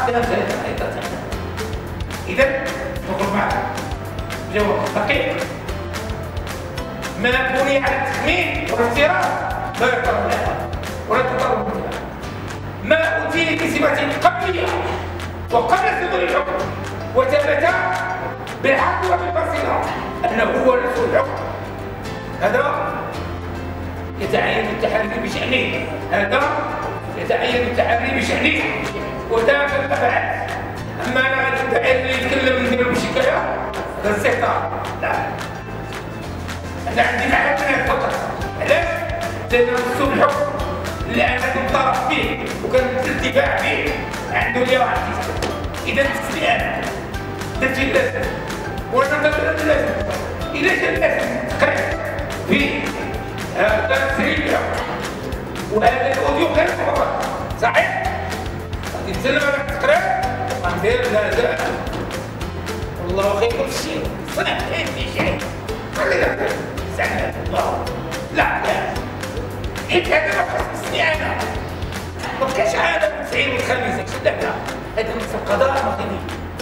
فيها أيضا. إذا نقول معك جواب دقيق. ما بني على التخمين والافتراء لا يقر لها ولا تقر بها. ما أوتي بصفة قبلية وقبل صدور الحكم وثبت بالحق وبالبصيرة أنه هو نفس الحكم، هذا يتعين التحري بشأنه، هذا يتعين التحري بشأنه وذاك الأبعاد. أما أنا غادي اللي يتكلم نديرو بشكاية هذا استهتار، لا. أنا عندي معلومات فقط، علاش؟ لأن أسلوب الحكم اللي أنا كنطرف فيه وكان الانتفاع به عنده لي واحد إذا تسمي أنا درت اللازم وأنا درت اللازم. إذا كان اللازم تقريب في هذا تسريب الحكم وهذا الأوديو غير مفرط، صحيح؟ غادي نسلم على التقرير وغندير هذا والله خير كل شيء، صنع في شيء خلينا زعما الله لا حيت هذا ما خصني انا، ما بقاش عاده من 90 والخميس لا هذا نص القضاء المغربي،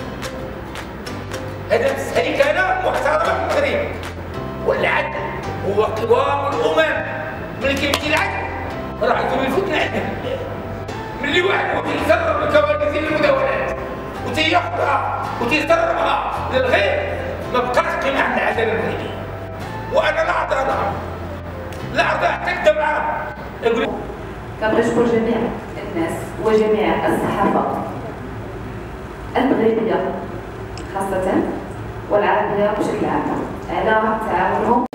هذا مسالك انا محترم المغرب والعدل هو قوام الامم. ملي كيمشي العدل راه يكون يفوت العدل ملي واحد هو تيسرب الكواليس المداولات وتياخذها وتيسربها للغير ما بقاش قيمه عند العدل المغربي. وانا لا اعترض لا أعتقد معه. كنشكر جميع الناس وجميع الصحافة المغربية خاصة والعربية بشكل عام على تعاونهم.